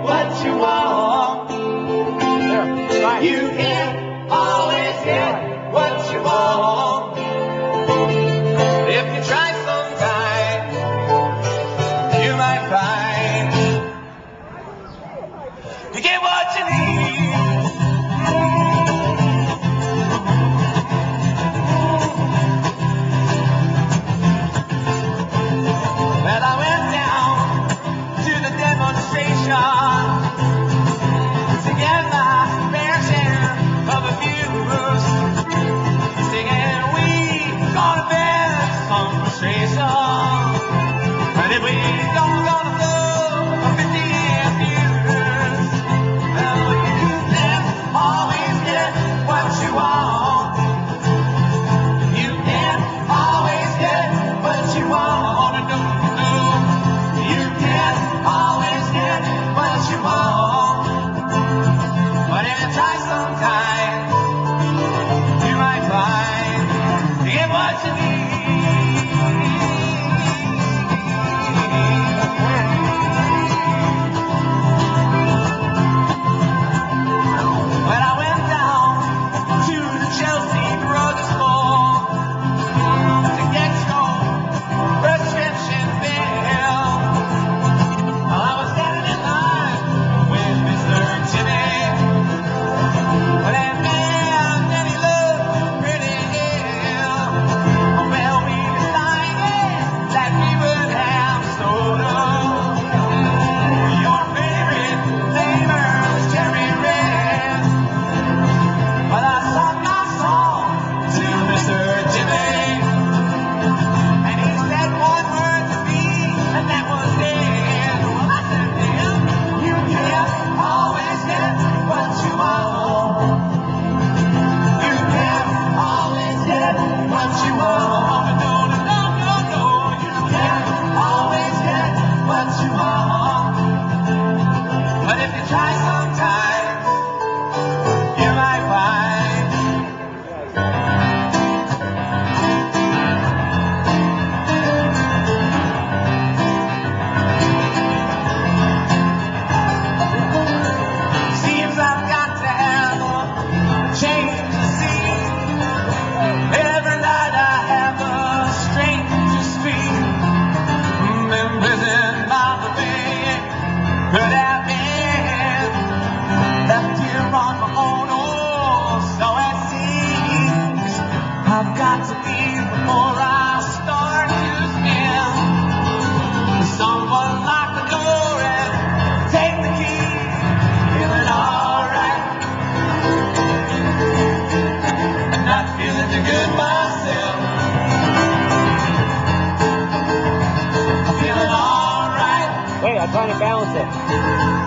what you want. You can't always get what you want. If you try sometime, you might find you get what you need. Well, I went down to the demonstration to get my fair share of abuse, singing we gonna bear some frustration, and if we don't gonna blow 50 years, well, you can always get what you want. You can always get what you want. You can always get what you want, but if you try sometimes, you might find you get what you need. When I went down to the Chelsea drugstore to get your prescription bill, I was standing in line with Mr. Jimmy. Well, that man, then he looked pretty ill. Well, we decided that we would have soda. Your favorite flavor is cherry red. But I sung my song to Mr. Jimmy, and he said one word to me, and that was dead. Well, I said to him, you can't always get what you want. You can't always get what you want. No, no, no, no, no. You can't always get what you want. But if you try sometimes, you might find seems I've got to have a change of scene. Every night I have a stranger street. Been prison by the bay, could have been left here on my own. Oh, so it seems I've got to leave before I start to spin. Someone lock the door and take the key. Feeling alright, not feeling too good myself. Feeling alright. Wait, I'm trying to balance it.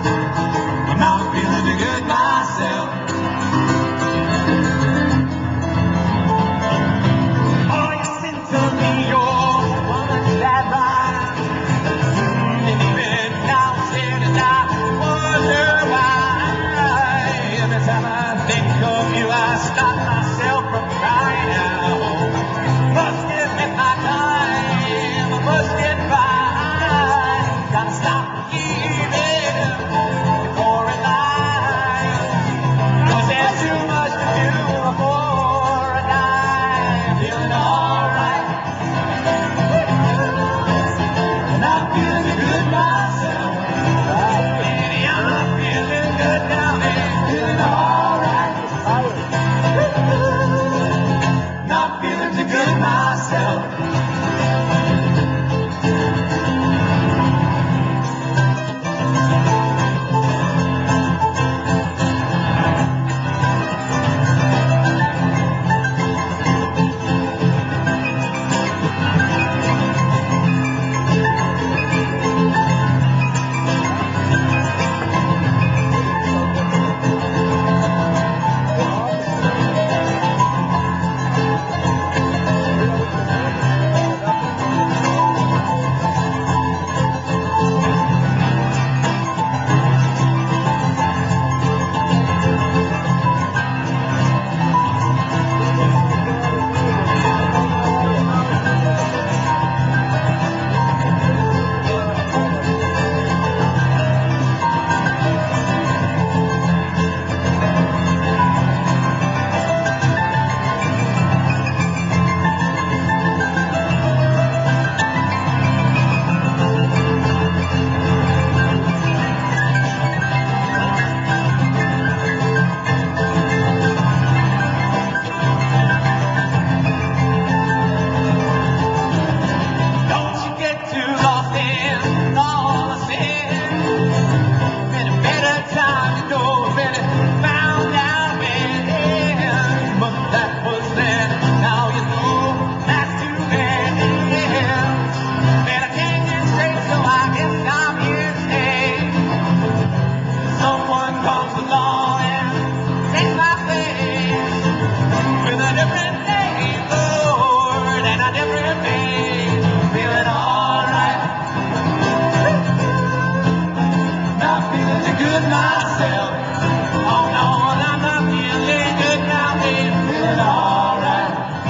feeling too good myself. Oh no, I'm not feeling good now, baby. Feeling alright.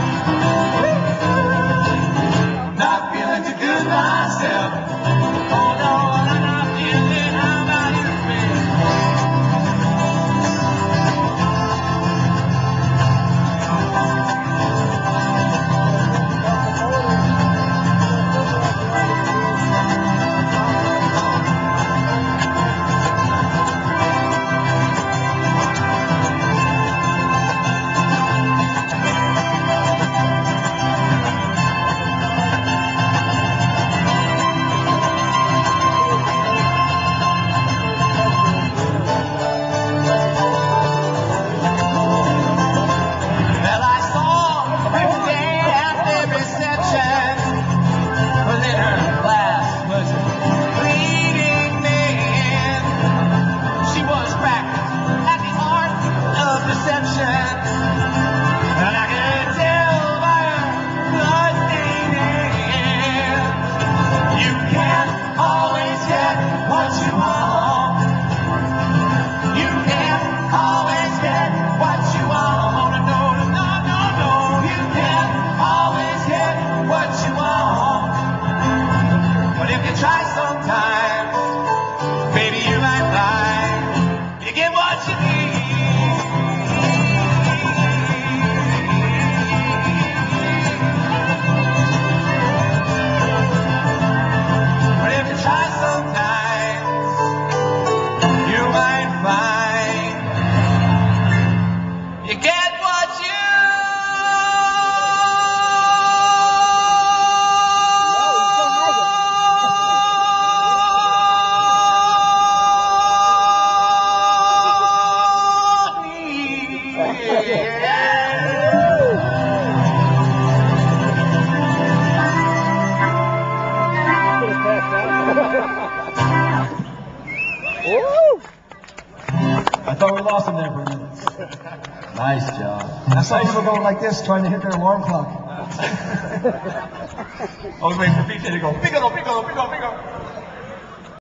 Not feeling too good myself. Oh no, I'm not feeling how about you, baby? Try sometimes, baby, you might find you get what you need. But if you try sometimes, you might find you get what you I thought we lost him there for a minute. Nice job. I saw people going like this, trying to hit their alarm clock. I was waiting for PJ to go, piccolo, piccolo, piccolo, piccolo.